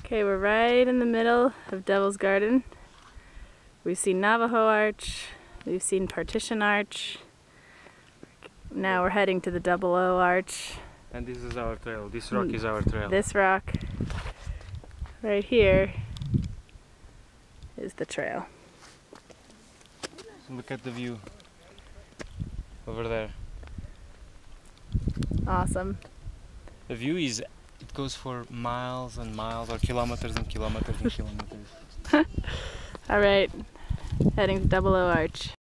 Okay, we're right in the middle of Devil's Garden. We've seen Navajo Arch, we've seen Partition Arch. Now we're heading to the Double O Arch. And this is our trail. This rock is our trail. This rock right here is the trail. Look at the view over there. Awesome. The view is, it goes for miles and miles, or kilometers and kilometers and kilometers. All right, heading to Double O Arch.